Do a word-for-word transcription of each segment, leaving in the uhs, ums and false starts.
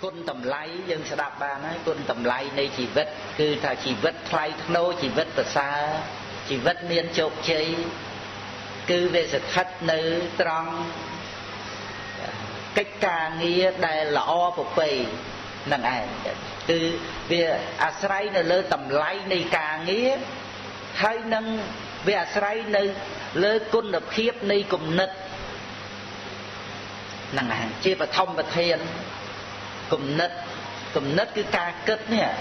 côn tầm lái dân sẽ đạp bàn ấy côn tầm lái này chỉ vật cứ thà chỉ vật thay nô chỉ vật từ xa chỉ vật miên chộp chơi cứ về sự thất nữ trong cách ca nghĩa đại là o phục bì nâng ai từ về Asray nó lơ tầm lái này ca nghĩa hay nâng về Asray nó lơ côn đập khiếp này cùng nứt nâng ai chia vào thông và thiên cùng nứt cùng nứt cứ ca kết nè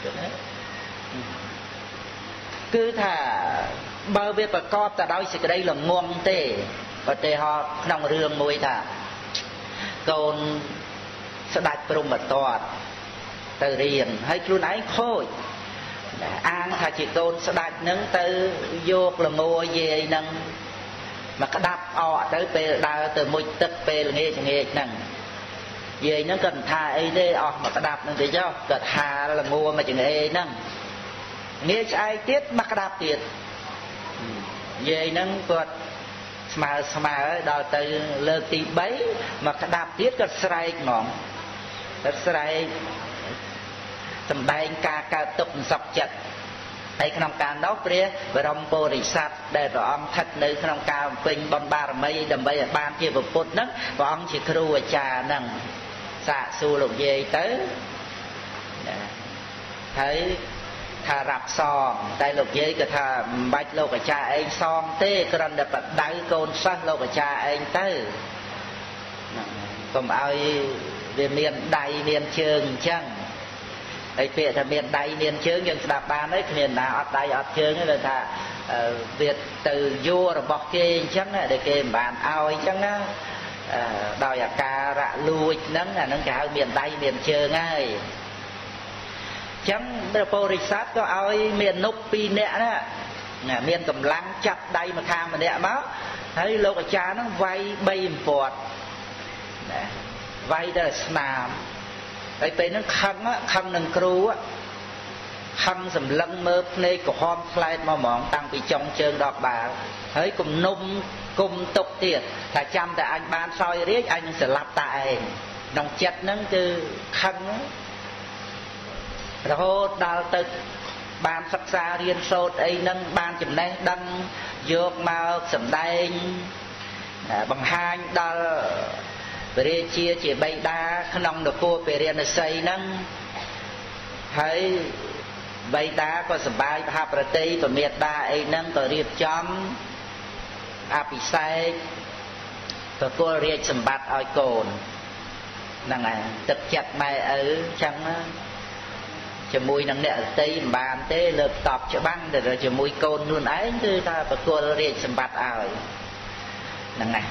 cứ thà bao về bà con ta đói sẽ đây là ngon tê và tê họ nông rương mùi thà còn sẽ đặt trong một tòa từ riêng hay luôn ấy khôi ăn thà chỉ con sẽ đặt nâng từ vô là mua về nâng mà cái đạp ọ tới bê đào từ mùi tức bê là nghe chẳng nghe nâng về nó cần thà ấy đê ọ mà cái đạp nâng thì cho cần thà là mua mà chẳng nghe nâng nghe ai tiết mà cái đạp tiết về nâng quật mà mà đào từ lơ tí bấy mà cái đạp tiết có sài ngọn có sài tầm đây ca ca tục sọc chặt đây trong ca đó kia về trong bồ đề sát để rồi ông thật nữ trong ca bình bon ba mấy đầm bây ban chia một phút nấc và ông chỉ kêu trà nằng xạ xu lục về tới thấy thà rạp son tay lục giấy cái thà bạch lục cái cha anh son tê còn đập đáy côn sắc lục cái cha anh tới còn ai về miền đầy miền trường chăng ấy phía thà miền đầy miền trường nhưng đạp ba đấy miền nào ở đây ở trường là thà việt từ vua rồi bọc kê chăng để kê bàn ao chăng á đòi à ca rạ lui nắng là nắng cả miền đầy miền trường ấy chẳng bồ đề sát có ai miền nút pi nè đó miền cầm lăng chặt đây mà tham mà nè máu thấy lô cha nó vay bay bọt vay đó là snam đây bên nó khăn á khăn nâng cừu á khăn sầm lăng mơ này của hôm flight mà mỏng tăng bị trong chân đọt bà thấy cùng nung cùng tục tiền là chăm tại anh ban soi riết anh sẽ lặp tại nòng chặt nó cứ khăn rồi đào từ ban sắc xa riêng sốt ấy nâng ban chùm này đăng dược màu sầm đen bằng hai đào về chia chỉ bay đa không được cô về riêng xây nâng thấy bay đa có sầm bay hạp tây và miệt đa ấy nâng có riêng chấm áp sai có cô riêng sầm bát ở cồn nâng này tập chặt mày ở chẳng cho mùi nâng nẹ tây bàn tế lợp tọp cho băng rồi cho mùi côn luôn ấy chứ ta bà cô riêng xâm bát ảo nâng này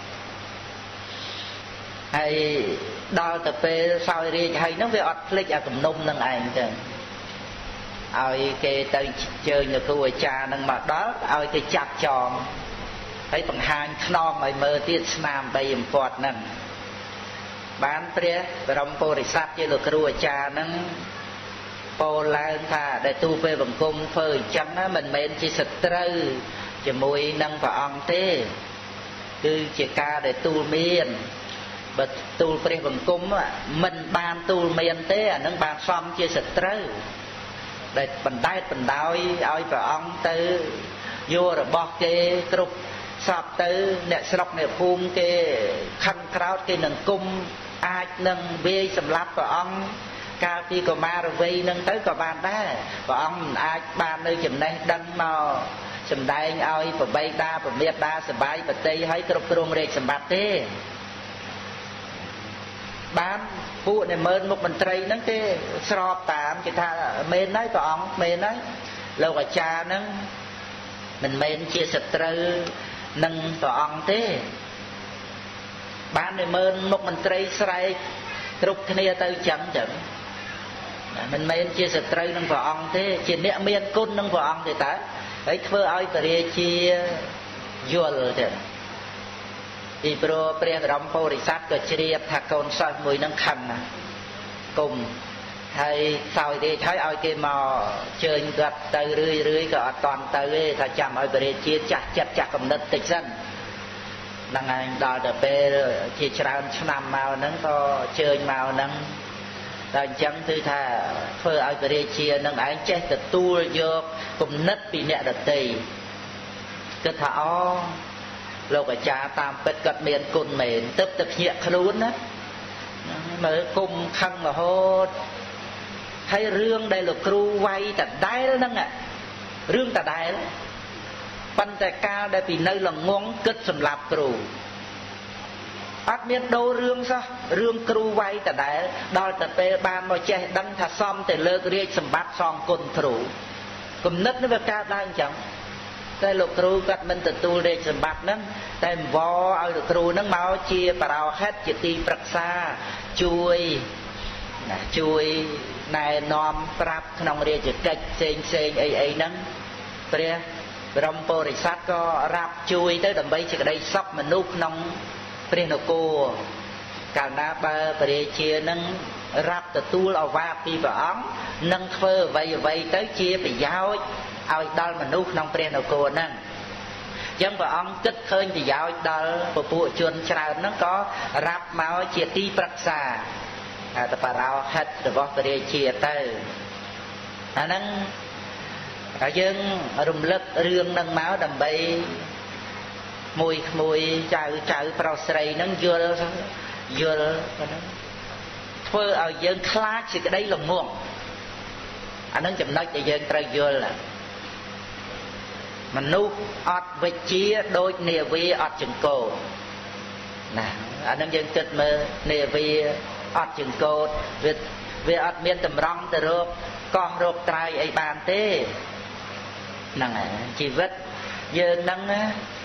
hay đo tập bê soi riêng hay nó về ọt lịch ở cầm nung nâng ảnh chứ ôi cái tay chơi như tôi cha nâng mặt đó ôi cái chặt tròn thấy bằng hai non mày mơ tiết nam bay im quạt nâng bán pre và đồng bồ đề sát chơi được rùa cha nâng bồ lan thà để tu về bằng cung phơi chẳng á mình men chỉ sạch trừ chỉ mùi nâng vào ông thế cứ chỉ ca để tu miên bật tu về bằng cung á mình ban tu miên thế à nâng ban xong chỉ sạch trừ để bàn tay bàn đôi ơi vào ông tư vô rồi bọc kê trục sập tư nè sọc nè phun kê khăn khao kê nâng cung ai nâng bê sầm lấp vào ông cao khi có ma rồi vây nâng tới có bàn đó và ông ai bàn nơi chùm này đăng màu chùm đây anh ơi và bay đa và miệt đa sầm bay và tây hay cột trùng rệt sầm bát thế bán phụ này mơn một mình tây nâng thế sọp tạm chỉ tha men đấy có ông men đấy lâu cả cha nâng mình men chia sạch trừ nâng có ông thế bán này mơn một mình tây sài trục kia tới chẳng chẳng mình men chia sẻ trâu nâng vào ông thế chỉ nẹt miên côn nâng vào ông thì ta ấy thưa ai phải chia dual thế vì pro pre ram po ri sát có chia thà con soi mùi nâng khăn cùng hay sau thì thấy ai kia mà chơi gật từ rưỡi rưỡi có toàn từ thà chăm ai phải chia chặt chặt chặt cầm đất tịch dân năng anh đòi được pe chia tràn năm màu nâng có chơi màu nâng ដល់អញ្ចឹងគឺថាធ្វើឲ្យបរិជានឹងឯងចេះទទួលយកគំនិតពីអ្នកដទៃគិតថាអូលោកអាចារ្យតាមពិតគាត់មានគុណមែនទឹកទៅភ្ញាក់ខ្លួនណាមើលគុំខឹងរហូតហើយរឿងដែលលោកគ្រូវាយតដែលហ្នឹងរឿងតដែលប៉ុន្តែកាលដែលពីនៅល្ងងគិតសម្លាប់គ្រូអត់មានដូររឿងសោះរឿងគ្រូវាយតដែលដល់តែពេលបានមកចេះដឹងថាសមតែលើករាជសម្បត្តិសងគុណគ្រូគំនិតនេះវាកើតឡើងអញ្ចឹងតែលោកគ្រូគាត់មិនទទួលរាជសម្បត្តិហ្នឹងតែអង្វរឲ្យលោកគ្រូហ្នឹងមកជាបរោហិតជាទីប្រឹក្សាជួយណាជួយណែនាំប្រាប់ក្នុងរាជកិច្ចផ្សេងផ្សេងអីអីហ្នឹងព្រះបរមពុរិស័ទក៏រាប់ជួយទៅដើម្បីជាក្តីសុខមនុស្សក្នុងព្រះនគរកាលណាបើព្រះរាជានឹងរាប់ទទួលឱវាទពីព្រះអង្គនឹងធ្វើអ្វីអ្វីទៅជាប្រយោជន៍ឲ្យដល់មនុស្សក្នុងព្រះនគរហ្នឹងអញ្ចឹងព្រះអង្គគិតឃើញប្រយោជន៍ដល់ពពួកជនច្រើនហ្នឹងក៏រាប់មកជាទីប្រឹក្សាតែបរោហិតរបស់ព្រះរាជាទៅអាហ្នឹងហើយយើងរំលឹករឿងហ្នឹងមកដើម្បីមួយក្មួយចៅចៅប្រុសស្រីហ្នឹងយល់យល់ធ្វើឲ្យយើងខ្លាចសេចក្តីល្ងងអាហ្នឹងចំណុចដែលយើងត្រូវយល់មនុស្សអត់វិជ្ជាដូចនាវាអត់ចង្កូតណាអាហ្នឹងយើងគិតមើលនាវាអត់ចង្កូតវាវាអត់មានតម្រង់ទៅរកកោះរកត្រើយអីបានទេហ្នឹងហើយជីវិតយើងហ្នឹងណា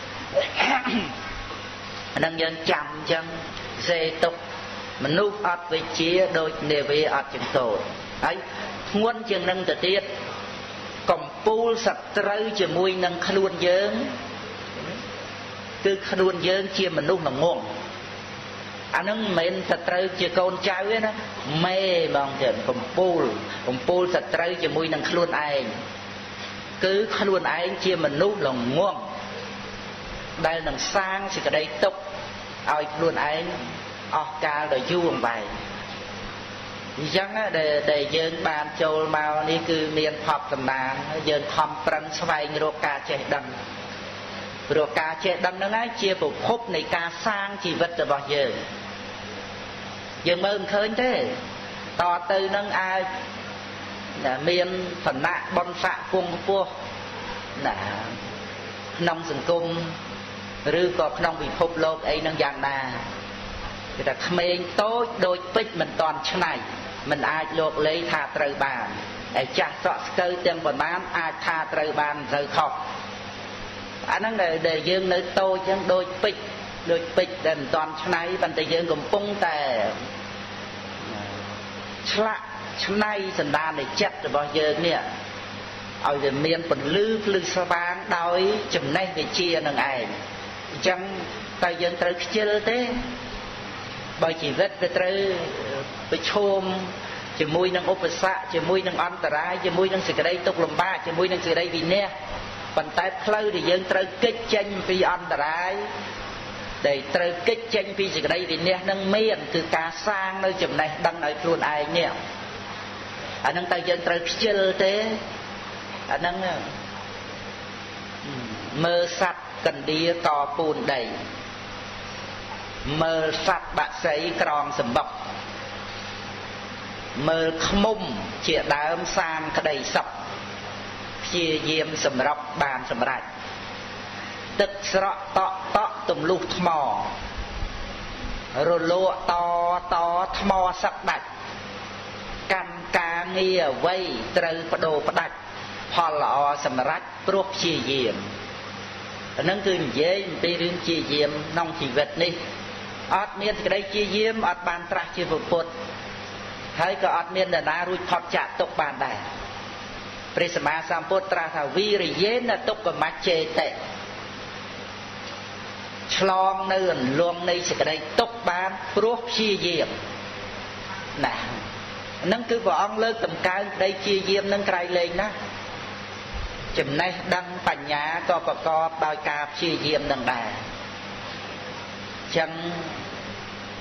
អាហ្នឹងយើងចាំអញ្ចឹងសេទុកមនុស្សអត់វិជ្ជាដូចនាវាអត់ចង្កូតហើយធ្ងន់ជាងនឹងទៅទៀតកំពូលសត្រូវជាមួយនឹងខ្លួនយើងគឺខ្លួនយើងជាមនុស្សល្ងងអាហ្នឹងមិនមែនសត្រូវជាកូនចៅទេណាមេហ្មងចឹងកំពូលកំពូលសត្រូវជាមួយនឹងខ្លួនឯងគឺខ្លួនឯងជាមនុស្សល្ងងដែលនឹងសាងសេចក្តីទុក្ខឲ្យខ្លួនឯងអស់កាលដ៏យូរអង្វែងអញ្ចឹងដែលយើងបានចូលមកនេះគឺមានផប់តំណាងយើងខំប្រឹងស្វែងរកការចេះដឹងព្រោះការចេះដឹងហ្នឹងឯងជាប្រភពនៃការសាងជីវិតរបស់យើងយើងមើលមិនឃើញទេតទៅនឹងអាចមានឋានៈបុណ្យស័ក្តិពងខ្ពស់ណាក្នុងសង្គមឬក៏ក្នុងពិភពលោកអីហ្នឹងយ៉ាងណាគេថាក្មេងតូចដូចពេជ្រមិនតាន់ឆ្នៃមិនអាចលោកលេងថាត្រូវបានឯចាស់សក់ស្កូវទាំងប៉ុន្មានអាចថាត្រូវបានទៅខុសអាហ្នឹងដែលយើងនៅតូចចឹងដូចពេជ្រដូចពេជ្រដែលមិនតាន់ឆ្នៃប៉ុន្តែយើងកំពុងតែឆ្លាក់ឆ្នៃសន្តាននៃចិត្តរបស់យើងនេះឲ្យវាមានពន្លឺភ្លឺស្វាងដោយចំណេះវិជ្ជានឹងឯងអញ្ចឹងតើយើងត្រូវខ្ជិលទេបើជីវិតវាត្រូវប្រឈមជាមួយនឹងឧបសគ្គជាមួយនឹងអន្តរាយជាមួយនឹងសេចក្តីទុក្ខលំបាកជាមួយនឹងសេចក្តីវិន័យប៉ុន្តែផ្លូវដែលយើងត្រូវគេចចេញពីអន្តរាយដែលត្រូវគេចចេញពីសេចក្តីវិន័យនឹងមានគឺការសាងនៅចំណេះដឹងឲ្យខ្លួនឯងនេះអានឹងតើយើងត្រូវខ្ជិលទេអានឹងមើលសត្វកណ្ដៀតពូនដីមើលសត្វបក្សីក្រងសម្បុកមើលឃ្មុំជាដើមសាងក្តីសុខព្យាយាមសម្រាប់បានសម្រេចទឹកស្រក់តក់តក់ទម្លុះថ្មរលកតតថ្មសឹកដាច់កម្មការងារអ្វីត្រូវបដូរផ្ដាច់ផលល្អសម្រេចព្រោះព្យាយាមអានឹងគឺនិយាយអំពីរឿងព្យាយាមក្នុងជីវិតនេះអត់មានសេចក្តីព្យាយាមអត់បានត្រាស់ជាពុទ្ធហើយក៏អត់មាននរណារួចផុតចាកទុក្ខបានដែរព្រះសម្មាសម្ពុទ្ធត្រាស់ថាវីរិយេនទុក្ខមច្ចេតិឆ្លងនៅអន្លង់នៃសេចក្តីទុក្ខបានព្រោះព្យាយាមណាហ្នឹងគឺព្រះអង្គលើកតម្កើងក្តីព្យាយាមនឹងក្រៃលែងណាចំណេះដឹងបញ្ញាក៏ប្រកបដោយការព្យាយាមនឹងដែរចឹង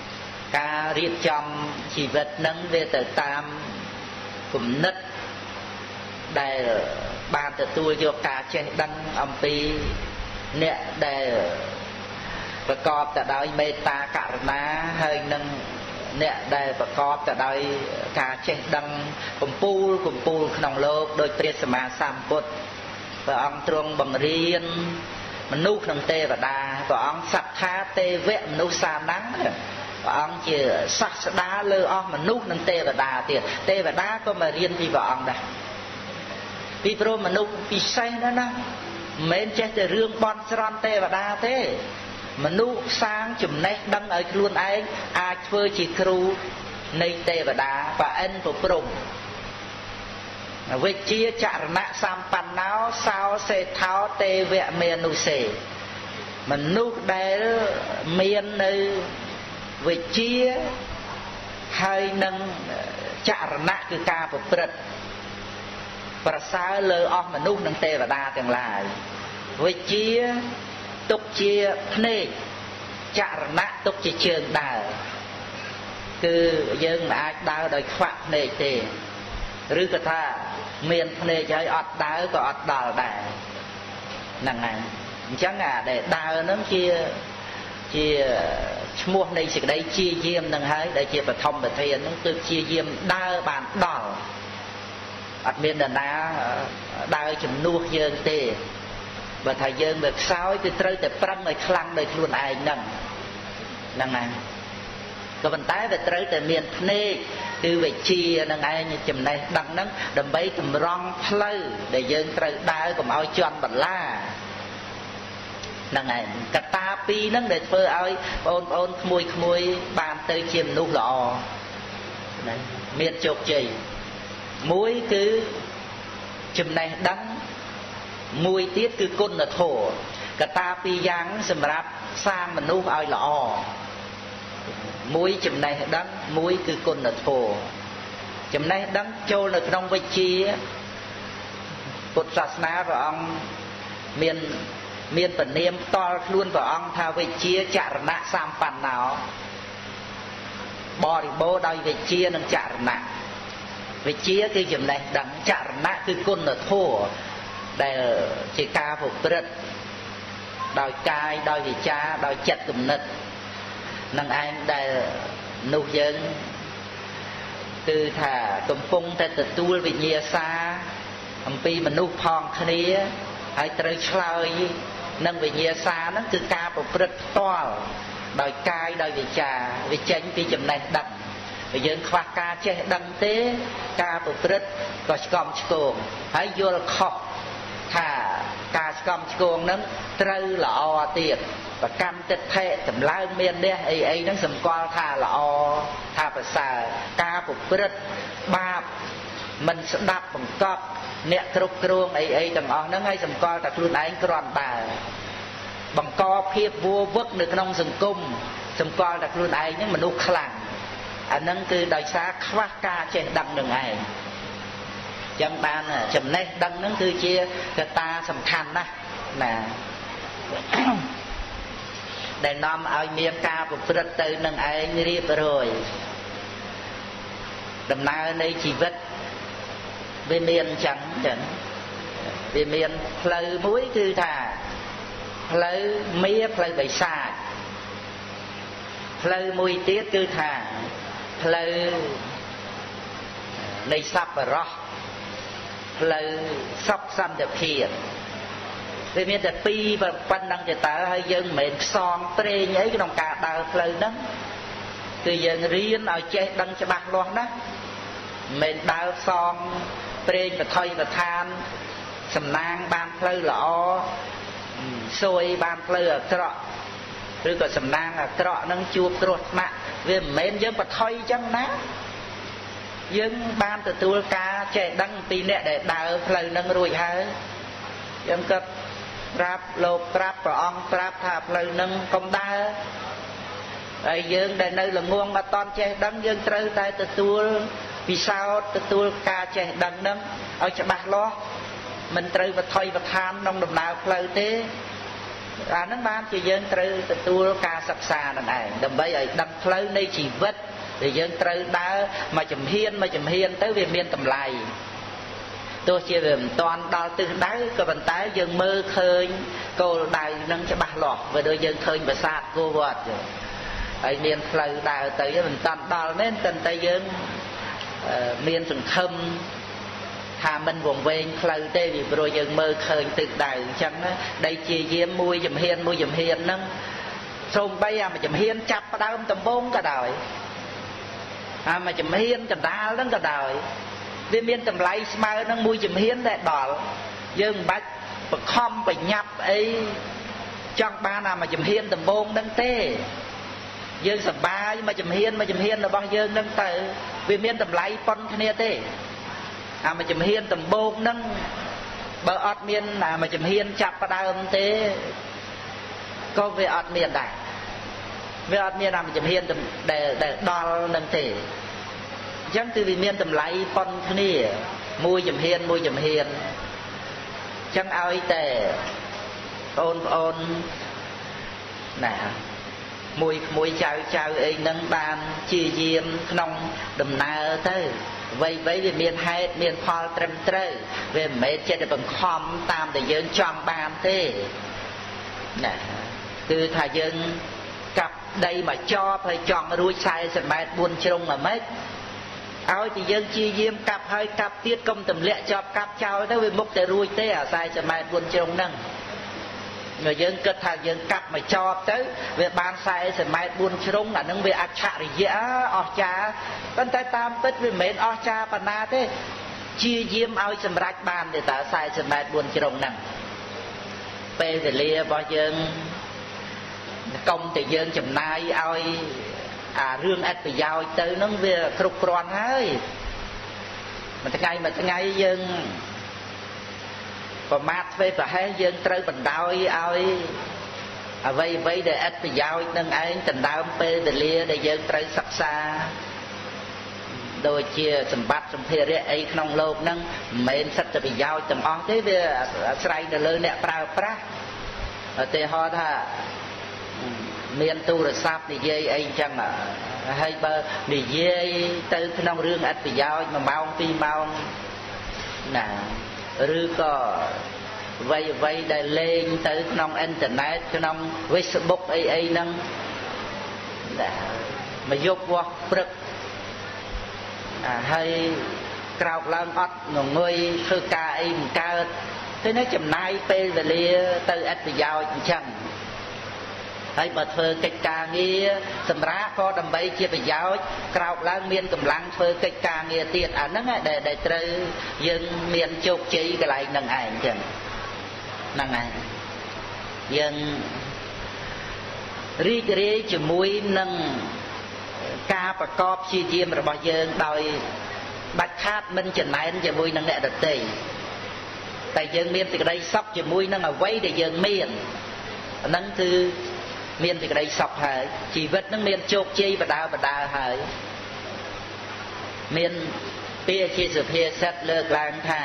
ការរៀបចំជីវិតនឹងវាទៅតាមគំនិតដែលបានទទួលយកការចេះដឹងអំពីអ្នកដែលប្រកបទៅដោយមេត្តាករុណាហើយនឹងអ្នកដែលប្រកបទៅដោយការចេះដឹងកំពូលកំពូលក្នុងលោកដោយព្រះសម្មាសម្ពុទ្ធព្រះអង្គទ្រង់បង្រៀនមនុស្សក្នុងទេវតាព្រះអង្គសត្ថាទេវៈមនុស្សសានាំងព្រះអង្គជាសាស្តាលើអស់មនុស្សនិងទេវតាទៀតទេវតាក៏មករៀនពីព្រះអង្គដែរពីព្រោះមនុស្សពិសេសណាស់ណាមិនមែនចេះតែរឿងបន់ស្រន់ទេវតាទេមនុស្សសាងចំណេះដឹងឲ្យខ្លួនឯងអាចធ្វើជាគ្រូនៃទេវតាប្រអិនប្រព្រំវិជ្ជាចរណៈសម្បណ្ណោសោសេថោទេវៈមេនុសេមនុស្សដែលមាននៅវិជ្ជាហើយនឹងចរណៈគឺការប្រព្រឹត្តប្រសើរលើអស់មនុស្សនិងទេវតាទាំងឡាយវិជ្ជាទុកជាភ្នែកចរណៈទុកជាជើងដើរគឺយើងមិនអាចដើរដោយខ្វាក់ភ្នែកទេឬក៏ថាមានភ្នែកហើយអត់ដើរក៏អត់ដល់ដែរហ្នឹងហើយអញ្ចឹងអាដែលដើរហ្នឹងជាជាឈ្មោះនៃសេចក្តីជាយាមនឹងហើយដែលជាបឋមប្រធានហ្នឹងគឺជាយាមដើរបានដល់អត់មាននរណាដើរជំនួសយើងទេបើថាយើងវាខ្សោយគឺត្រូវតែប្រឹងឲ្យខ្លាំងដោយខ្លួនឯងហ្នឹងហ្នឹងហើយក៏ប៉ុន្តែវាត្រូវតែមានភ្នែកគឺវិជ្ជានឹងឯងចំណេះដឹងហ្នឹងដើម្បីតម្រង់ផ្លូវដែលយើងត្រូវដើរកុំឲ្យជន់បន្លាហ្នឹងឯងកត្តាពីរហ្នឹងដែលធ្វើឲ្យបងប្អូនក្មួយក្មួយបានទៅជាមនុស្សល្អមានជោគជ័យមួយគឺចំណេះដឹងមួយទៀតគឺគុណធម៌កត្តាពីរយ៉ាងសម្រាប់សាងមនុស្សឲ្យល្អមួយចំណេះដឹងមួយគឺគុណធម៌ចំណេះដឹងចូលនៅក្នុងវិជ្ជាពុទ្ធសាសនាព្រះអង្គមានមានពនាមផ្ទាល់ខ្លួនព្រះអង្គថាវិជ្ជាចរណៈសម្បណ្ណោបរិបូរណ៍ដោយវិជ្ជានិងចរណៈវិជ្ជាគឺចំណេះដឹងចរណៈគឺគុណធម៌ដែលជាការប្រព្រឹត្តដោយកាយដោយវិចារដោយចិត្តគំនិតនឹងឯងដែលនោះយើងគឺថាកំពុងតែទទួលវិញ្ញាសាអំពីមនុស្សផងគ្នាហើយត្រូវឆ្លើយនឹងវិញ្ញាសាហ្នឹងគឺការប្រព្រឹត្តផ្ទាល់ដោយកាយដោយវិចារវាចេញពីចំណេះដឹងបើយើងខ្វះការចេះដឹងទេការប្រព្រឹត្តក៏ឆ្កំឆ្គងហើយយល់ខុសថាការស្កំឆ្គងហ្នឹងត្រូវល្អទៀតប្រកម្មទិដ្ឋិតម្លើងមាននេះអីអីហ្នឹងសម្គាល់ថាល្អថាប្រសើរការប្រព្រឹត្តបាបមិនស្ដាប់បង្កប់អ្នកគ្រប់គ្រងអីអីទាំងអស់ហ្នឹងហើយសម្គាល់តែខ្លួនឯងគ្រាន់តែបង្កភាពវួរវឹកនៅក្នុងសង្គមសម្គាល់តែខ្លួនឯងហ្នឹងមនុស្សខ្លាំងអាហ្នឹងគឺដោយសារខ្វះការចេះដឹងនឹងឯងចឹងបានចំណេះដឹងហ្នឹងគឺជាកត្តាសំខាន់ណាស់ណាដែលនាំឲ្យមានការប្រព្រឹត្តទៅនឹងឯងរៀបរយដំណើរនៃជីវិតវាមានអញ្ចឹងចឹងវាមានផ្លូវមួយគឺថាផ្លូវមាផ្លូវបិសាចផ្លូវមួយទៀតគឺថាផ្លូវនៃសប្បុរសផ្លូវសុខសន្តិភាពវាមានតែពីរប៉ុណ្ណឹងទេតើហើយយើងមិនមែនផ្សំប្រេងអីក្នុងការដើរផ្លូវហ្នឹងគឺយើងរៀនឲ្យចេះដឹងច្បាស់លាស់ណាមិនមែនដើរផ្សំប្រេងបថុយបឋានសំណាងបានផ្លូវល្អសួយបានផ្លូវអាក្រក់ឬក៏សំណាងអាក្រក់ហ្នឹងជួបគ្រោះថ្នាក់វាមិនមែនយើងបថុយអញ្ចឹងណាយើងបានទទួលការចេះដឹងពីអ្នកដែលដើរផ្លូវហ្នឹងរួចហើយយើងក៏ប្រាប់លោកប្រាប់ព្រះអង្គប្រាប់ថាផ្លូវហ្នឹងកុំដើរហើយយើងដែលនៅល្ងងអត់តន់ចេះដឹងយើងត្រូវតែទទួលពិសោធន៍ទទួលការចេះដឹងហ្នឹងឲ្យច្បាស់លាស់មិនត្រូវបថុយបឋានក្នុងដំណើរផ្លូវទេអានឹងបានជាយើងត្រូវទទួលការសិក្សានឹងឯងដើម្បីឲ្យដឹងផ្លូវនៃជីវិតដែលយើងត្រូវដើរមកជំហានមកជំហានទៅវាមានតម្លៃទោះជាវាមិនតាន់ដល់ទិសដៅក៏ប៉ុន្តែយើងមើលឃើញគោលដៅនឹងច្បាស់លាស់បើដូចយើងឃើញប្រាសាទគោវត្តហើយមានផ្លូវដើរទៅមិនតាន់ដល់មែនតែតែយើងមានសង្ឃឹមថាមិនវង្វេងផ្លូវទេvìព្រោះយើងមើលឃើញទិសដៅអញ្ចឹងណាដីជាយាមមួយជំហានមួយជំហានហ្នឹងសូម្បីអាមួយជំហានចាប់ផ្ដើមដំបូងក៏ដោយអាមួយជំហានកណ្ដាលហ្នឹងក៏ដោយវាមានតម្លៃស្មើនឹងមួយជំហានដែលដល់យើងមិនបាច់បខំបញ្ញាប់អីចង់បានអាមួយជំហានដំបូងហ្នឹងទេយើងសប្បាយមួយជំហានមួយជំហានរបស់យើងហ្នឹងទៅវាមានតម្លៃប៉ុនគ្នាទេអាមួយជំហានដំបូងហ្នឹងបើអត់មានអាមួយជំហានចាប់ផ្ដើមទេក៏វាអត់មានដែរវាអត់មានអាមួយជំហានដែលដែលដល់ហ្នឹងទេអញ្ចឹងគឺវាមានតម្លៃប៉ុនគ្នាមួយជំហានមួយជំហានអញ្ចឹងឲ្យតែបងប្អូនណាមួយក្មួយចៅចៅអីហ្នឹងបានជាយាមក្នុងដំណើរទៅអ្វីៗវាមានហេតុមានផលត្រឹមត្រូវវាមិនមែនចិត្តតែបង្ខំតាមតែយើងចង់បានទេណាគឺថាយើងកាប់ដីមកចប់ហើយចង់រួចសែសិបម៉ែត្របួនជ្រុងអាម៉េចឲ្យតែយើងជាយាមកាប់ហើយកាប់ទៀតកុំទម្លាក់ចប់កាប់ចោលទៅវាមុខតែរួចទេអាសែសិបម៉ែត្របួនជ្រុងហ្នឹងnếuយើងគិតថាយើងកាប់មកចប់ទៅវាបានសែសិបម៉ែត្របួនជ្រុងអានឹងវាអច្ឆរិយៈអស្ចារ្យប៉ុន្តែតាមពិតវាមិនមែនអស្ចារ្យប៉ុណ្ណាទេជាយាមឲ្យសម្រេចបានទេតើសែសិបម៉ែត្របួនជ្រុងហ្នឹងពេលវេលារបស់យើងកុំតែយើងចំណាយឲ្យអារឿងអត្ថប្រយោជន៍ទៅហ្នឹងវាគ្រប់គ្រាន់ហើយមួយថ្ងៃមួយថ្ងៃយើងប្រមាថធ្វើប្រហែលយើងត្រូវបណ្ដោយឲ្យអ្វីអ្វីដែលអត្ថប្រយោជន៍នឹងឯងដណ្ដើមពេលវេលាដែលយើងត្រូវសិក្សាដូចជាសម្បត្តិសម្ភារៈអីក្នុងโลกហ្នឹងមិនមែនសិទ្ធិប្រយោជន៍ទាំងអស់ទេវាអាស្រ័យទៅលើអ្នកប្រើប្រាស់ឧទាហរណ៍ថាមានទូរស័ព្ទនិយាយអីអញ្ចឹងហើយបើនិយាយទៅក្នុងរឿងអត្ថប្រយោជន៍មួយម៉ោងពីរម៉ោងណាឬក៏អ្វីអ្វីដែលលេងទៅក្នុងអ៊ីនធឺណិតក្នុង Facebook អីអីហ្នឹងមកយប់វាស់ព្រឹកហើយក្រោកឡើងអត់ងងុយធ្វើការអីមិនកើតទេណាចំណាយពេលវេលាទៅអត្ថប្រយោជន៍អញ្ចឹងហើយបើធ្វើកិច្ចការងារសម្រាប់ក៏ដើម្បីជាប្រយោជន៍ក្រោកឡើងមានកម្លាំងធ្វើកិច្ចការងារទៀតអាហ្នឹងដែលដែលត្រូវយើងមានជោគជ័យកន្លែងហ្នឹងឯងចឹងហ្នឹងឯងយើងរីករាយជាមួយនឹងការប្រកបព្យាយាមរបស់យើងដោយបាច់ខាតមិនចំណែនជាមួយនឹងអ្នកដទៃតែយើងមានសេចក្តីសុខជាមួយនឹងអ្វីដែលយើងមានអាហ្នឹងគឺមានសេចក្តីសុខហើយជីវិតនឹងមានជោគជ័យបដាបដាហើយមានពាក្យជាសុភាសិតលើកឡើងថា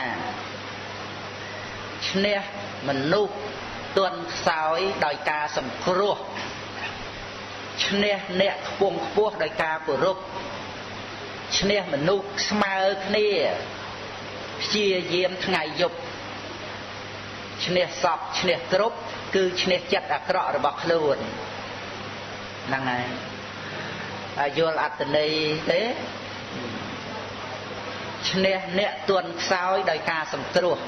ឈ្នះមនុស្សទន់ខ្សោយដោយការសង្គ្រោះឈ្នះអ្នកខ្ពង់ខ្ពស់ដោយការគោរពឈ្នះមនុស្សស្មើគ្នាព្យាយាមថ្ងៃយប់ឈ្នះសពឈ្នះគ្រប់គឺឈ្នះចិត្តអាក្រក់របស់ខ្លួនហ្នឹងហើយយល់អត្តន័យទេឈ្នះអ្នកទន់ខ្សោយដោយការសង្គ្រោះ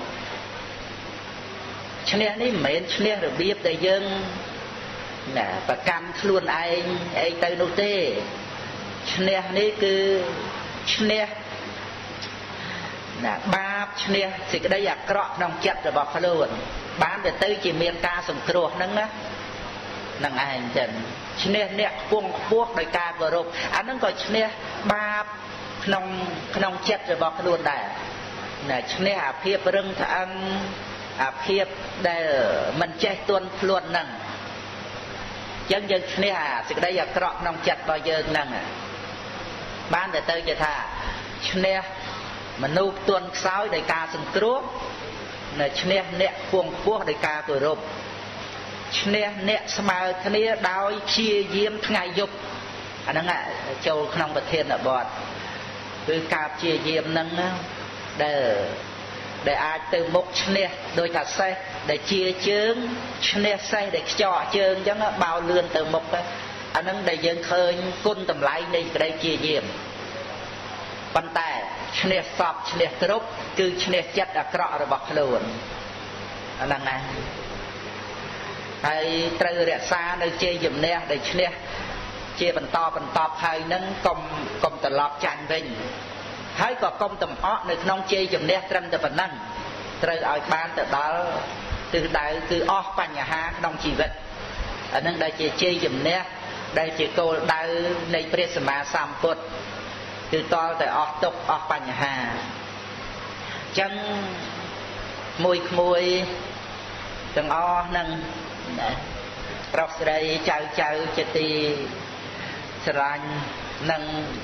ឈ្នះនេះមិនមែនឈ្នះរបៀបដែលយើងណាប្រកាន់ខ្លួនឯងអីទៅនោះទេឈ្នះនេះគឺឈ្នះណាបាបឈ្នះសេចក្តីអាក្រក់ក្នុងចិត្តរបស់ខ្លួនបានទៅទៅជាមានការសង្គ្រោះហ្នឹងណាហ្នឹងឯងចឹងឈ្នះអ្នកខ្ពង់ខ្ពស់ដោយការគោរពអាហ្នឹងក៏ឈ្នះបាបក្នុងក្នុងចិត្តរបស់ខ្លួនដែរណាឈ្នះអាភាពរឹងត្អឹងអាភាពដែលមិនចេះទន់ភ្លន់ហ្នឹងចឹងយើងឈ្នះអាសេចក្តីអាក្រក់ក្នុងចិត្តរបស់យើងហ្នឹងបានទៅទៅជាថាឈ្នះមនុស្សទន់ខ្សោយដោយការសង្គ្រោះនៅឈ្នះអ្នកខ្ពង់ខ្ពស់ដោយការគោរពឈ្នះអ្នកស្មើគ្នាដោយព្យាយាមថ្ងៃយប់អាហ្នឹងចូលក្នុងប្រធានបទគឺការព្យាយាមហ្នឹងដែលដែលអាចទៅមុខឈ្នះដោយថាសេះដែលជាជើងឈ្នះសេះដែលខ្ចក់ជើងអញ្ចឹងបោលឿនទៅមុខអាហ្នឹងដែលយើងឃើញគុណតម្លៃនៃក្តីព្យាយាមប៉ុន្តែឈ្នះសពឈ្នះគ្រប់គឺឈ្នះចិត្តអាក្រក់របស់ខ្លួនអាហ្នឹងណាហើយត្រូវរក្សានៅជ័យជំនះដែលឈ្នះជាបន្តបន្តហើយនឹងកុំកុំត្រឡប់ចាញ់វិញហើយក៏កុំតំអក់នៅក្នុងជ័យជំនះត្រឹមតែប៉ុណ្ណឹងត្រូវឲ្យបានទៅដល់ទិសដៅគឺអស់បញ្ហាក្នុងជីវិតអានឹងដែលជាជ័យជំនះដែលជាគោលដៅនៃព្រះសម្មាសម្ពុទ្ធគឺតលតែអស់ទុក្ខអស់បញ្ហាអញ្ចឹងមួយក្មួយទាំងអស់នឹងប្រុសស្រីចៅចៅជាទីស្រឡាញ់នឹង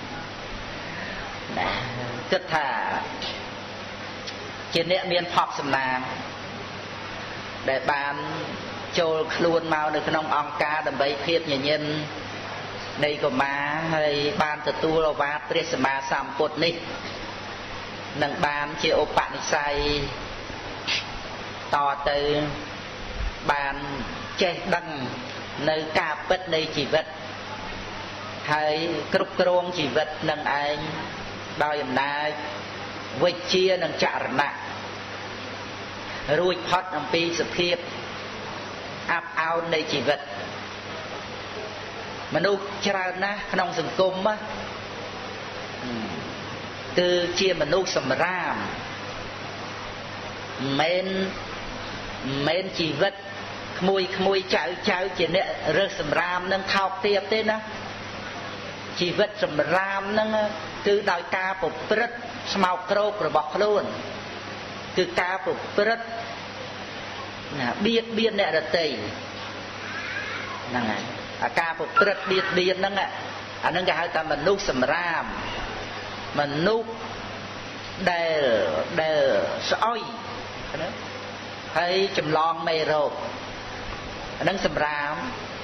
គិតថាជាអ្នកមានផប់សំណាងដែលបានចូលខ្លួនមកនៅក្នុងអង្គការដើម្បីភាពញញឹមនៃកុមារហើយបានទទួលឱវាទព្រះសម្មាសម្ពុទ្ធនេះនឹងបានជាឧបនិស្ស័យតទៅបានចេះដឹងនៅការពិតនៃជីវិតហើយគ្រប់គ្រងជីវិតនឹងឯងដោយអំណាចវិជ្ជានិងចរណៈរួចផុតអំពីសភាពអាប់អោននៃជីវិតមនុស្សច្រើនណាស់ក្នុងសង្គមគឺជាមនុស្សសម្រាមមិនមែនជីវិតក្មួយក្មួយចៅចៅជាអ្នករើសសម្រាមនឹងថោកទាបទេណាជីវិតសម្រាមនឹងគឺដោយការប្រព្រឹត្តស្មោកគ្រោករបស់ខ្លួនគឺការប្រព្រឹត្តបៀតបៀនអ្នកដទៃហ្នឹងហើយអាការប្រព្រឹត្តបៀតបៀនហ្នឹងអាហ្នឹងគេហៅថាមនុស្សសម្រាមមនុស្សដែលដែលស្អុយណាហើយចម្លងមេរោគអាហ្នឹងសម្រាម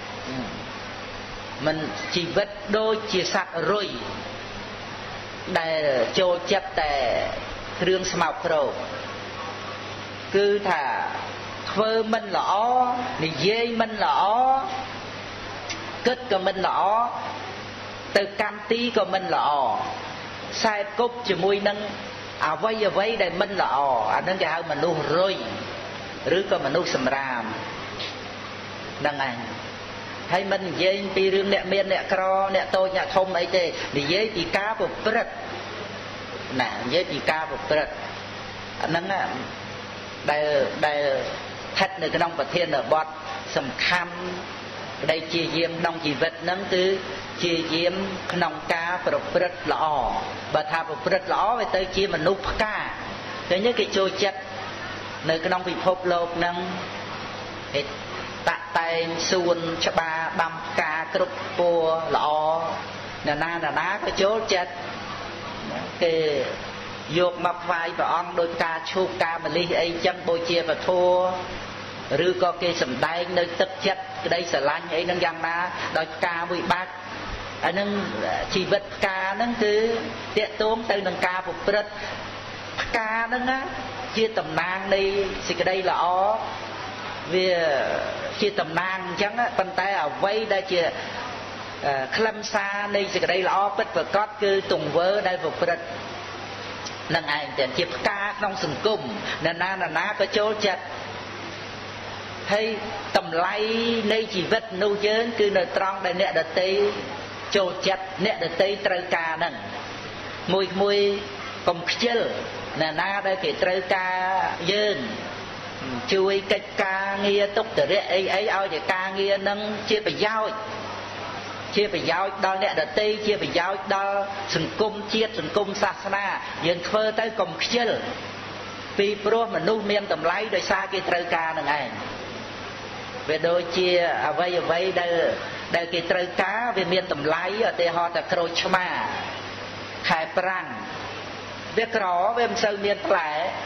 មិនជីវិតដូចជាសត្វរុយដែលចូលចិត្តតែគ្រឿងស្មោកគ្រោកគឺថាធ្វើមិនល្អនិយាយមិនល្អគិតក៏មិនល្អទៅកម្មទីក៏មិនល្អខ្សែគប់ជាមួយនឹងអវ័យអវ័យដែលមិនល្អអានឹងគេហៅមនុស្សរុយឬក៏មនុស្សសម្រាមហ្នឹងឯងហើយមិននិយាយពីរឿងអ្នកមានអ្នកក្រអ្នកតូចអ្នកធំអីទេនិយាយពីការប្រព្រឹត្តណានិយាយពីការប្រព្រឹត្តអាហ្នឹងដែលដែលស្ថិតនៅក្នុងប្រធានបទសំខាន់ក្តីជាយាមក្នុងជីវិតហ្នឹងគឺជាយាមក្នុងការប្រព្រឹត្តល្អបើថាប្រព្រឹត្តល្អវាទៅជាមនុស្សផ្កាតែនេះគេចូលចិត្តនៅក្នុងពិភពលោកហ្នឹងគេតាក់តែងសួនច្បារដាំផ្កាគ្រប់ពណ៌ល្អណានាណាណាក៏ចូលចិត្តគេយកមកថ្វាយព្រះអង្គដោយការឈូកការមលិះអីចឹងបូជាពធឬក៏គេសម្ដែងនៅទឹកចិត្តក្តីស្រឡាញ់អីហ្នឹងយ៉ាងណាដោយផ្កាមួយបាច់អាហ្នឹងជីវិតផ្កាហ្នឹងគឺតាក់ទងទៅនឹងការប្រព្រឹត្តផ្កាហ្នឹងណាជាតំណាងនៃសេចក្តីល្អវាជាតំណាងអញ្ចឹងប៉ុន្តែអ្វីដែលជាខ្លឹមសារនៃសេចក្តីល្អពិតប្រាកដគឺទង្វើដែលប្រព្រឹត្តនឹងឯងទាំងជាផ្កាក្នុងសង្គមណានាណាណាក៏ចូលចិត្តហើយតម្លៃនៃជីវិតនោះយើងគឺនៅត្រង់ដែលអ្នកដទៃចូលចិត្តអ្នកដទៃត្រូវការហ្នឹងមួយមួយកុំខ្ជិលណាណាដែលគេត្រូវការយើងជួយកិច្ចការងារទុក្ខតរៈអីអីឲ្យតែការងារហ្នឹងជាប្រយោជន៍ជាប្រយោជន៍ដល់អ្នកដទៃជាប្រយោជន៍ដល់សង្គមជាតិសង្គមសាសនាយើងធ្វើទៅកុំខ្ជិលពីព្រោះមនុស្សមានតម្លៃដោយសារគេត្រូវការនឹងឯងវាដូចជាអ្វីអ្វីដែលដែលគេត្រូវការវាមានតម្លៃឧទាហរណ៍តែក្រូចឆ្មាខែប្រាំងវាក្រវាមិនសូវមានផ្លែ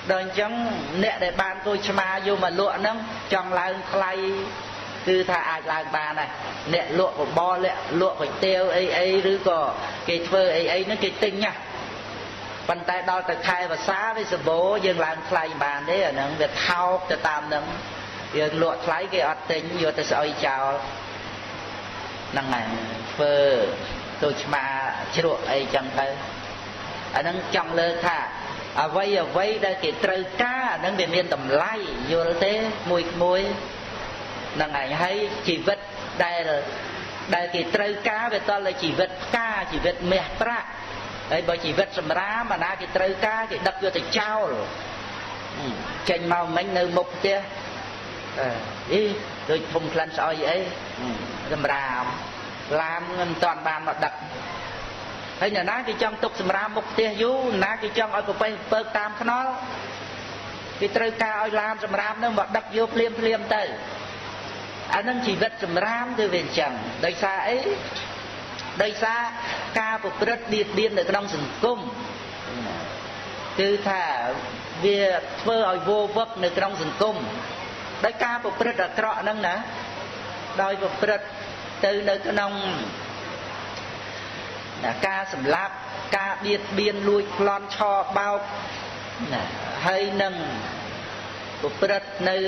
Đời chẳng nẹ để ban tôi chma vô mà lụa nâng trongឡើងខ្លៃគឺថាអាចឡើងបានដែរអ្នកលក់បបរលក់គុយទាវអីអីឬក៏គេធ្វើអីអីហ្នឹងគេទិញណាប៉ុន្តែដល់ទៅខែវស្សាវាសម្បូរយើងឡើងថ្លៃបានទេអាហ្នឹងវាថោកទៅតាមហ្នឹងយើងលក់ថ្លៃគេអត់ទិញយកទៅស្អុយចោលហ្នឹងហើយធ្វើទៅឆ្មាជ្រក់អីចឹងទៅអាហ្នឹងចង់លើកថាអ្វីអ្វីដែលគេត្រូវការអាហ្នឹងវាមានតម្លៃយល់ទេមួយមួយហ្នឹងហើយហើយជីវិតដែលដែលគេត្រូវការវាតលជីវិតផ្កាជីវិតមាសប្រាក់ហើយបើជីវិតសម្រាមអាណាគេត្រូវការគេដឹកយកទៅចោលចេញមកមិញនៅមុខផ្ទះអីដូចធំក្លិនស្អុយអីសម្រាមឡានមិនតាន់បានមកដឹកហើយអ្នកណាគេចង់ទុកសម្រាមមុខផ្ទះយូរណាគេចង់ឲ្យប្រពេះពើកតាមខ្នល់គេត្រូវការឲ្យឡានសម្រាមនឹងមកដឹកយកភ្លាមភ្លាមទៅអានឹងជីវិតសម្រាមគឺវាអញ្ចឹងដោយសារអីដោយសារការប្រព្រឹត្តបៀតបៀននៅក្នុងសង្គមគឺថាវាធ្វើឲ្យវោវឹកនៅក្នុងសង្គមដោយការប្រព្រឹត្តអាក្រក់ហ្នឹងណាដោយប្រព្រឹត្តទៅនៅក្នុងការសម្លាប់ការបៀតបៀនលួចប្លន់ឆបោកណាហើយនឹងប្រព្រឹត្តនៅ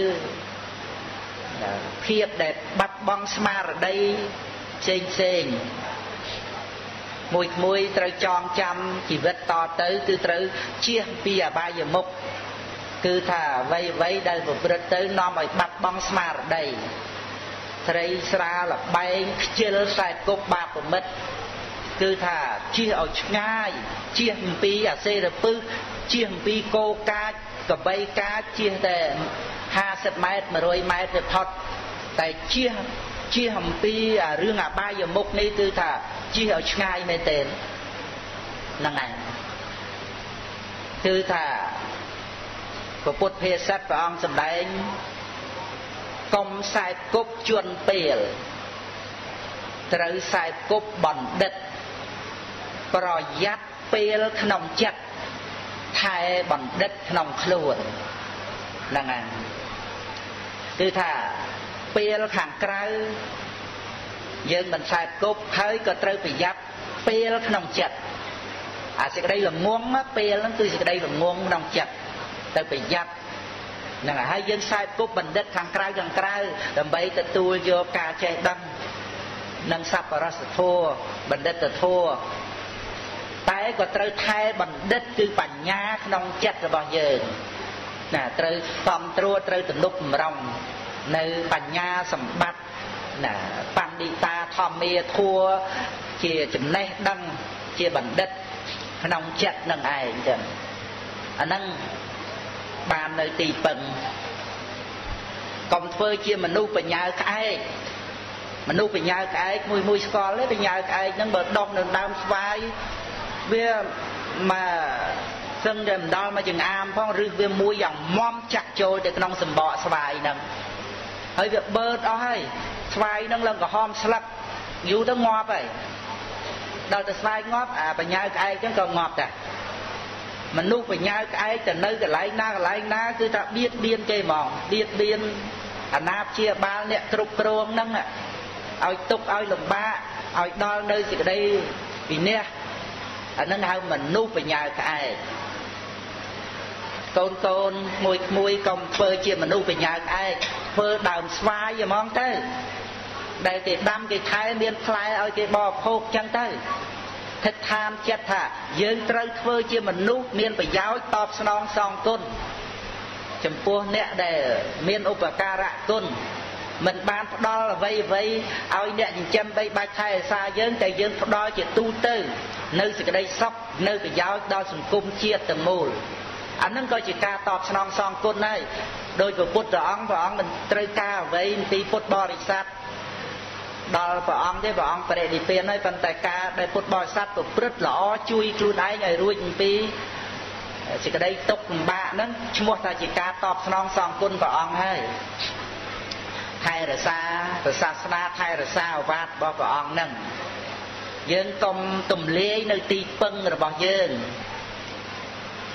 ភាពដែលបាត់បង់ស្មារតីផ្សេងផ្សេងមួយមួយត្រូវចងចាំជីវិតតទៅគឺត្រូវជៀសពីអបាយមុខគឺថាអ្វីអ្វីដែលប្រព្រឹត្តទៅនាំឲ្យបាត់បង់ស្មារតីត្រីស្រាលបែងខ្ជិលខ្សែគប់បាបប្រមិតគឺថាជៀសឲ្យឆ្ងាយជៀសអំពីអាសេរពឹសជៀសអំពីគោកាចកបីកាចជៀសតែห้าสิบម៉ែត្រmột trămម៉ែត្រទៅផុតតែជៀសជៀសអំពីរឿងអបាយមុខនេះគឺថាជៀសឲ្យឆ្ងាយមែនទេហ្នឹងហើយគឺថាពុទ្ធភាសិតព្រះអង្គសម្ដែងកុំខ្សែគប់ជួនពេលត្រូវខ្សែគប់បណ្ឌិតប្រយ័ត្នពេលក្នុងចិត្តថែបណ្ឌិតក្នុងខ្លួនហ្នឹងហើយគឺថាពេលខាងក្រៅយើងមិនខ្សែគប់ហើយក៏ត្រូវប្រយ័ត្នពេលក្នុងចិត្តអាសេចក្តីល្ងងពេលហ្នឹងគឺសេចក្តីល្ងងក្នុងចិត្តទៅប្រយ័ត្នហ្នឹងហើយយើងខ្សែគប់បណ្ឌិតខាងក្រៅខាងក្រៅដើម្បីទទួលយកការចេះដឹងនិងសប្បុរសធម៌បណ្ឌិតធម៌តែក៏ត្រូវថែបណ្ឌិតគឺបញ្ញាក្នុងចិត្តរបស់យើងណាត្រូវសំត្រួតត្រូវទំនុកបំរុងនៅបញ្ញាសម្បត្តិណាបណ្ឌិតាធម្មាធัวជាចំណេះដឹងជាបណ្ឌិតក្នុងចិត្តនឹងឯងចឹងអាហ្នឹងបាននៅទីពឹងកុំធ្វើជាមនុស្សបញ្ញាក្អែកមនុស្សបញ្ញាក្អែកមួយមួយស្គាល់ទេបញ្ញាក្អែកហ្នឹងបើដុះនៅដើមស្វាយវាមកសឹងតែមិនដល់មកចង្អាមផងឬវាមួយយ៉ាងមុំចាក់ចូលទៅក្នុងសម្បកស្វាយហ្នឹងហើយវាបឺតអស់ហើយស្វាយហ្នឹងឡើងក្រហមស្លឹកយូរទៅងាប់ហើយដល់ទៅស្វាយងាប់អាបញ្ញាក្អែកហ្នឹងក៏ងាប់ដែរមនុស្សបញ្ញាក្អែកទៅនៅកន្លែងណាកន្លែងណាគឺថាបៀតបៀនគេហ្មងបៀតបៀនអាណាព្យាបាលអ្នកគ្រប់គ្រងហ្នឹងឲ្យទុកឲ្យលំបាកឲ្យដល់នៅសេចក្តីវិន័យអាហ្នឹងហៅមនុស្សបញ្ញាក្អែកកូនកូនមួយមួយកុំធ្វើជាមនុស្សបញ្ញាក្អែកធ្វើដើមស្វាយហ្មងទៅដែលគេដាំគេថែមានផ្លែឲ្យគេបរិភោគចឹងទៅថិតឋានចិត្តថាយើងត្រូវធ្វើជាមនុស្សមានប្រយោជន៍តបស្នងសងគុណចំពោះអ្នកដែលមានឧបការៈគុណមិនបានផ្ដល់អ្វីអ្វីឲ្យអ្នកចិញ្ចឹមបីបាច់ថែរក្សាយើងតែយើងផ្ដល់ជាទូទៅនៅសេចក្តីសុខនៅប្រយោជន៍ដល់សង្គមជាតិទាំងមូលអានឹងក៏ជាការតបស្នងសងគុណដែរដោយព្រះពុទ្ធអង្គព្រះអង្គមិនត្រូវការអ្វីពីពុទ្ធបរិស័ទដល់ព្រះអង្គទេព្រះអង្គបរិនិព្វានហើយប៉ុន្តែការដែលពុទ្ធបរិស័ទប្រព្រឹត្តល្អជួយខ្លួនឯងឲ្យរួចអំពីសេចក្តីទុក្ខលំបាកហ្នឹងឈ្មោះថាជាការតបស្នងសងគុណព្រះអង្គហើយថែរក្សាព្រះសាសនាថែរក្សាឱវាទរបស់ព្រះអង្គហ្នឹងយើងកុំទំលាយនៅទីពឹងរបស់យើង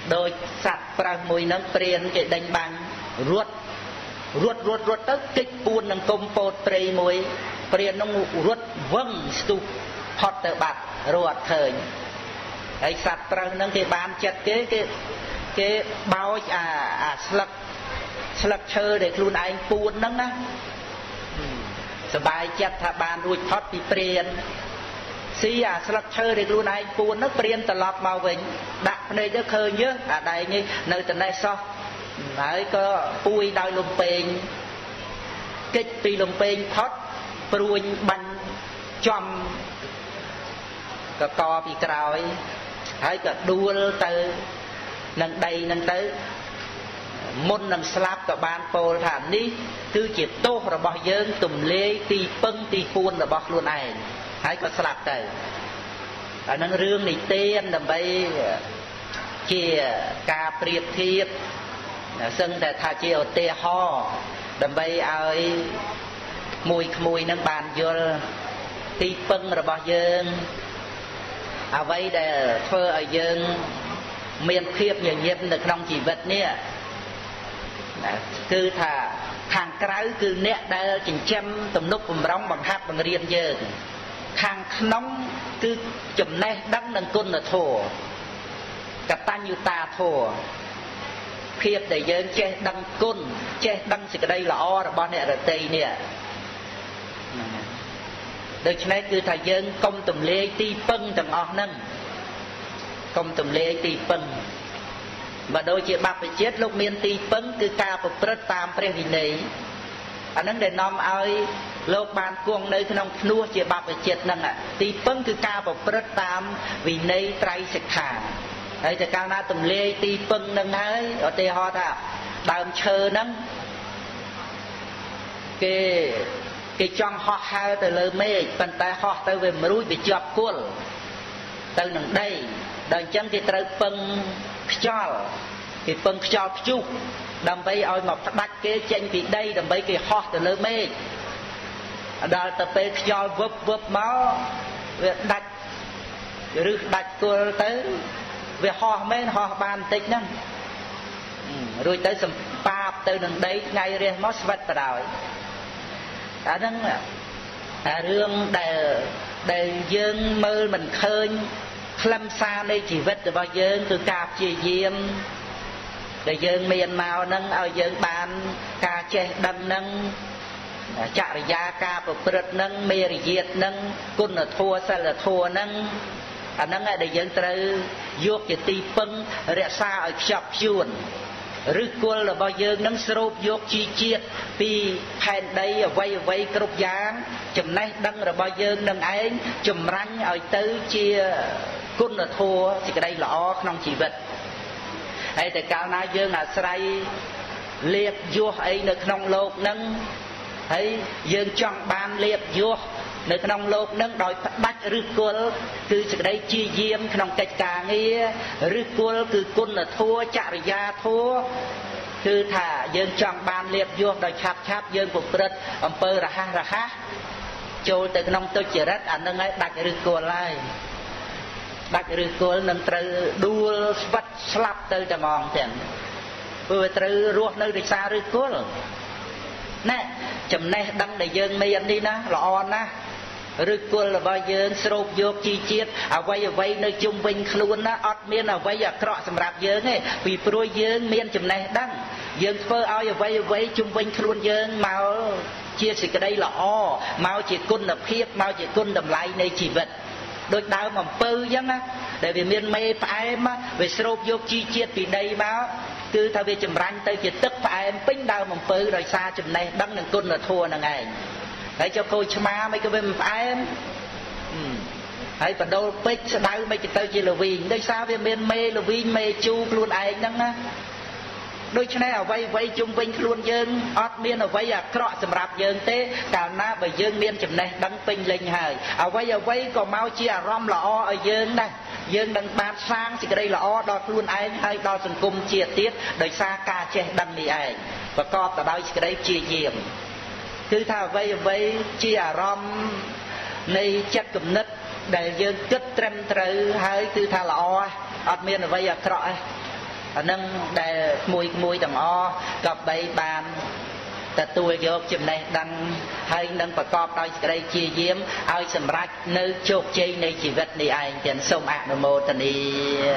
đôi sạch pra mùi nâng priên cái đánh băng ruột ruột ruột ruột tới kích buôn nâng công bột prey mùi priên nông ruột vâng stu hot tờ bạc ruột thời ấy sạch pra nâng cái bàn chật cái cái cái bao à à slug slug chơi để luôn anh buôn nâng áสบายจัดถ้าบานรุ่ยทอดปีเปลี่ยนเสียสลักเชอร์ได้รู้นายปูนนักเปลี่ยนตลอดมาเวงดักในเยอะเคยเยอะอะไรงี้ในแต่ในซอไหนก็ปุยดาวลมเปงเก็บปีลมเปงทอดปรุยบันจอมก็กอปีกรอยให้ก็ดูเตอนังใดนังเตอมุนนังสลับกับบานโปรฐานนี้คือจิตโตระบอบเยิงตุ่มเลี้ยตีปึ้งตีปูนระบอบล้วนไอ้ให้ก็สลับแต่อันนั้นเรื่องในเต้นดำไปเกี่ยกาเปรียบเทียบซึ่งแต่ถ้าเจียวเตะห่อดำไปเอามวยขโมยนังบานโยลตีปึ้งระบอบเยิงเอาไว้แต่เพื่อเอาเยิงเมียนเพียบอย่างเย็นในครองจีบเนี่ยคือถ้าทางไกลคือเนื้อได้จิงเช่มตุ่มนุกปุ่มร้องบังคับบังเรียนเยอะทางน้องคือจุ่มในดังนังกุนโถกับตันยูตาโถเพียบแต่เยอะเจ๊ดังกุนเจ๊ดังสิกระไดละอ้อระบอนเนี่ยระเตยเนี่ยโดยเฉพาะคือถ้าเยอะกลมตุ่มเลี้ยตีปึ้งต่างออกนั่งกลมตุ่มเลี้ยตีปึ้งmà đôi chị bạc phải chết lúc miền tì pấn cứ ca bậc rất tam pre vì này anh ấy để nom ai lúc bàn cuồng nơi cái nông nua chị bạc phải chết nâng ạ tì pấn cứ ca bậc rất tam vì này trai sạch thả ấy thì cao na tùm lê tì pấn nâng ấy ở tê ho ta đàm chờ nâng cái cái trong ho hai từ lời mê bàn tay ho tới về mối bị chọc cuốn từ nâng đây đàn chân thì tới pấn cho thì phân cho chú đầm bay oi một đặt cái trên bị đây đầm bay cái hot từ nơi mê đào tập bay cho vấp vấp máu việc đặt rư đặt cô tới việc ho mê ho bàn tịch nè rồi tới sầm pa tới đằng đấy ngay riêng mót vật rồi đã nâng à rương để để dương mơ mình khơi lâm xa đây chỉ vật bao giờ từ cạp chỉ diêm để dân miền màu nâng ở dân bàn ca che đâm nâng chạ ra ca bật nâng mê diệt nâng cun là thua sao là thua nâng à nâng để dân từ vô cái tì pưng rẽ xa ở chọc chuồn rư quân là bao giờ nâng srop vô chi chiết vì hèn đây ở vây vây cột giáng chùm này đăng là bao giờ nâng ấy chùm ranh ở tới chia cun là thua thì cái đây là o không chỉ vật hay tại cao na dương là say liệp vua ấy được nông lột nâng thấy dương chọn ban liệp vua được nông lột nâng đòi bắt rư quân cứ cái đây chia diêm nông cách cả nghe rư quân cứ cun là thua chạ ra thua cứ thả dương chọn ban liệp vua đòi chạp chạp dương phục đất ông pơ ra ha ra ha trôi từ nông tôi chỉ rất ảnh nâng ấy đặt rư quân lại đặt rư quân nâng từ đua vắt slap từ tầm mòn tiền vừa từ ruột nơi được xa rư quân nè chấm này đăng để dương miền đi na lọ na rư quân là bao dương srop vô chi chiết à vay vay nơi chung vinh luôn na ọt miền à vay à cọ sầm rạp dương ấy vì proi dương miền chấm này đăng dương phơ ao vay vay chung vinh luôn dương màu chia sẻ cái đây là o màu chỉ cun là phiếp màu chỉ cun đầm lại này chỉ vật đôi đau mà pơ chứ á để vì miền mê phải mà về srop vô chi chiết vì đây báo cứ thay vì chấm ranh tới chỉ tức phải em pính đau mà pơ rồi xa chấm này đăng đằng cun là thua là ngày để cho cô chma mấy cái bên phải em hãy phần đâu pích sẽ đau mấy cái tơ chỉ là vì đây sao về miền mê là vì mê chu luôn ai đăng á đôi chân này ở vay vay chung vinh luôn dương ót miên ở vay à cọ sầm rạp dương té cả na bởi dương miên chấm này đăng pin lên hời ở vay ở vay còn mau chia à rom là o ở dương đây dương đăng bát sang thì cái đây là o đo luôn ai hay đo từng cung chia tiết đời xa ca che đăng đi ai và co tại đây cái đấy chia diệm cứ thà vay vay chia à rom này chất cụm nứt để dương kết trem trừ hay cứ thà là o ót miên ở vay à cọ nâng để mùi mùi tầng o gặp bay bàn ta tôi vô chừng này đang hay nâng và cọp đôi cái đây chia diếm ai sầm rách nơi chụp chi này chỉ vật đi ai trên sông ạ nô mô tần đi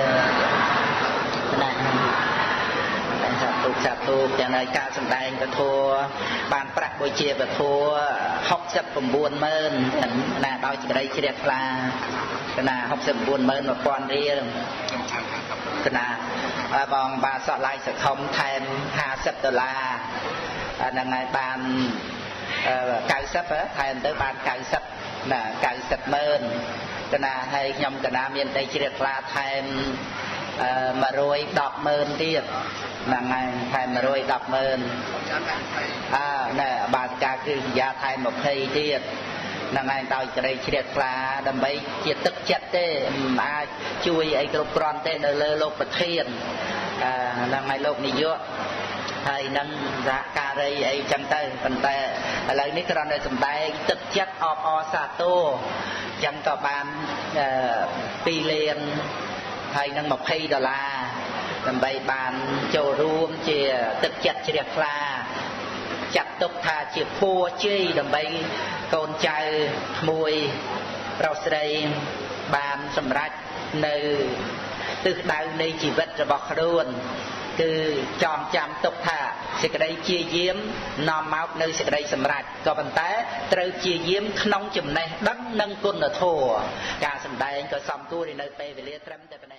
này sạp tục sạp tục cho nên ca sầm đai cái thua bàn bạc buổi chiều và thua học sập cùng buồn mơn là đôi cái đây chỉ đẹp là cái là học sập buồn mơn mà con đi cái là bong ba sọ lại sẽ không thêm hai sập đô la là ngày bàn cài sấp á thêm tới bàn cài sấp là cài sấp mơn cái là hay nhom cái là miền tây chỉ đẹp là thêm mà rồi đọc mơn tiệt là ngày thêm mà rồi đọc mơn à nè bàn cài cứ gia thêm một thầy tiệt là ngày tao cái đây chỉ đẹp là đầm bay chỉ tức chất thế mà chui ấy cái con tên là lơ lô bật thiên là ngày lô này vô thầy nâng ra cà rây ấy chân tay phần tay lấy nít con đây sầm tay tức chất ọp o sa tô chân có bàn pi liền thầy nâng một khi đó là đầm bay bàn châu ruộng chỉ tức chất chỉ đẹp là chặt tục thà chỉ phô chi đầm bay con trai mùi rau sấy bàn sầm rách nơi từ đầu này chỉ vật rồi bọc luôn cứ chọn chạm tục thà sẽ cái đây chia diếm nằm máu nơi sẽ cái đây sầm rách có bàn té từ chia diếm nông chùm này đắng nâng côn là thua cả sầm đây có xong tôi đi nơi pe về lia trâm